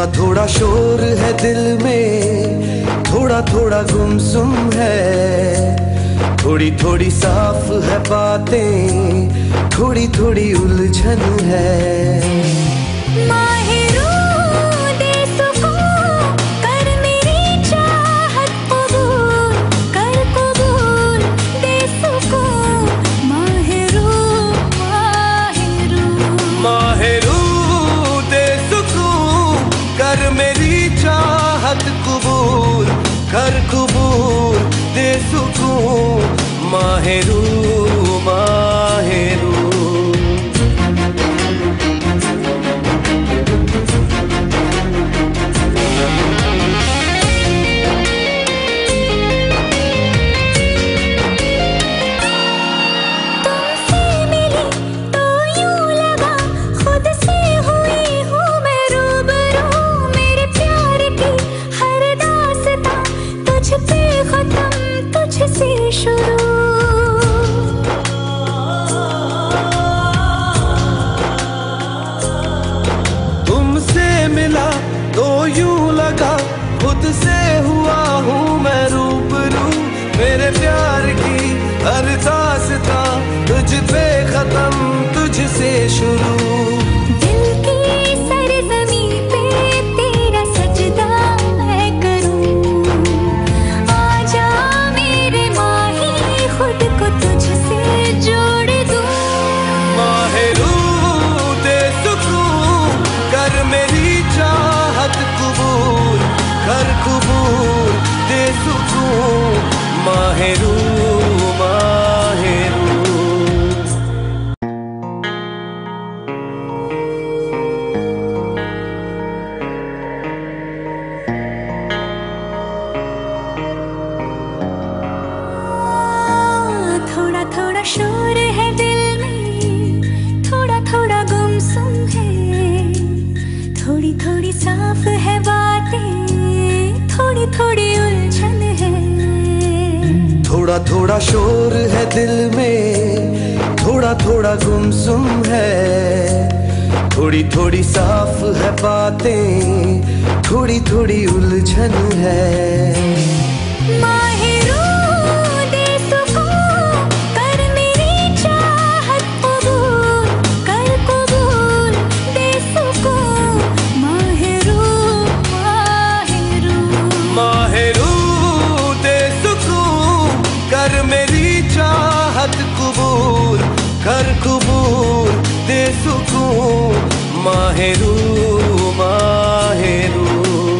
थोड़ा थोड़ा शोर है दिल में, थोड़ा थोड़ा गुमसुम है, थोड़ी थोड़ी साफ है बातें, थोड़ी थोड़ी उलझन है। कर मेरी चाहत कबूल, कर कबूल दे सुकून, माहिरू माहिरू। तुमसे मिला तो यूं लगा खुद से हुआ हूँ मैं रूबरू, मेरे प्यार की हर दास्तां तुझ पे खत्म तुझसे शुरू। कर कबूल दे सुकून, माहिरू माहिरू। थोड़ा थोड़ा शोर है दिल में, थोड़ा थोड़ा गुमसुम है, थोड़ी थोड़ी साफ है बातें, थोड़ी थोड़ी उलझन है। थोड़ा थोड़ा शोर है दिल में, थोड़ा थोड़ा गुमसुम है, थोड़ी थोड़ी साफ है बातें, थोड़ी थोड़ी उलझन है। कर मेरी चाहत कबूल, कर कबूल दे सुकून, माहिरू माहिरू।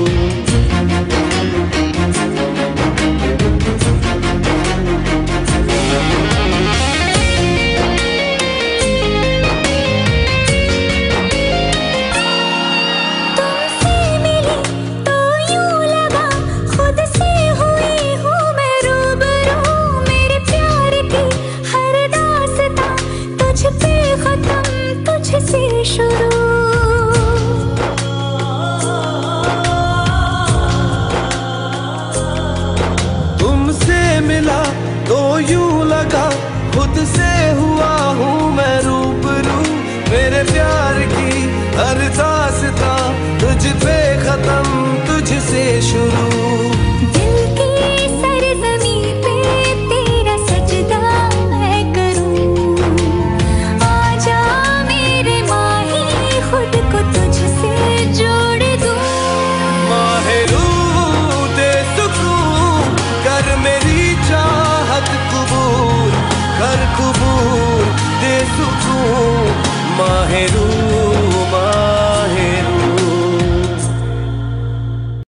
तुमसे मिला तो यूं लगा खुद से हुआ हूँ मैं रूबरू, मेरे प्यार की हर